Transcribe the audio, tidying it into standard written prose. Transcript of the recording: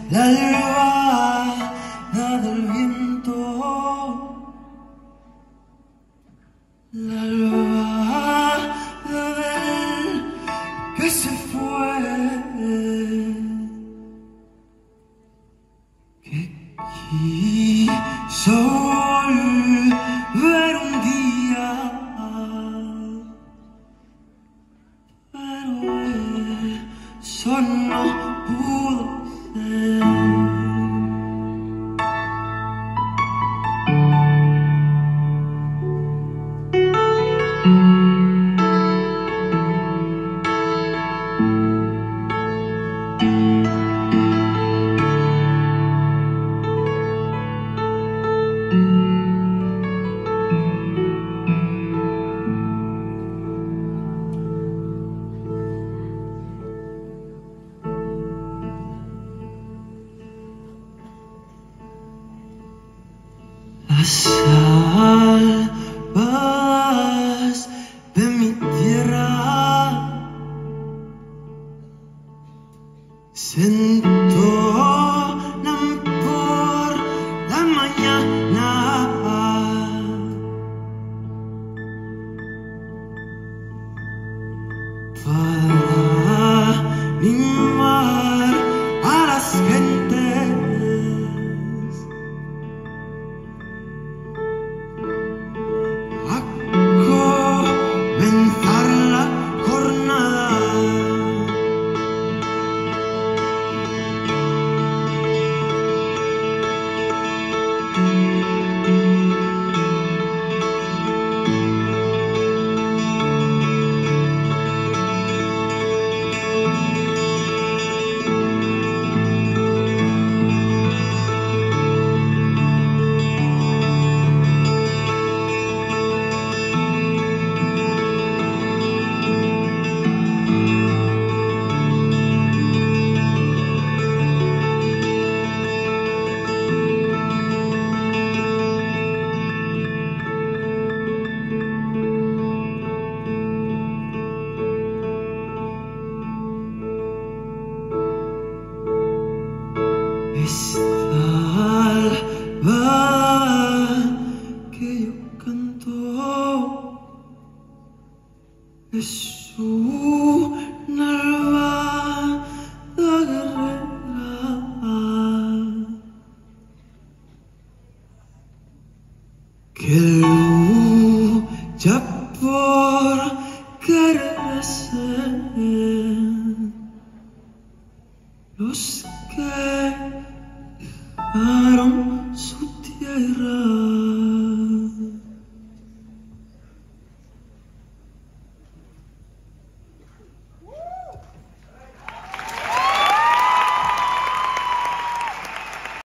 la albada del viento, la albada del que se fue, que quiso volver un día, pero eso no pudo ser. Las albas de mi tierra se entonan por la mañana para animar a las gentes a comenzar la jornada. Esta albada que yo canto es una albada guerrera que lucha por querer ser los que dejaron su tierra.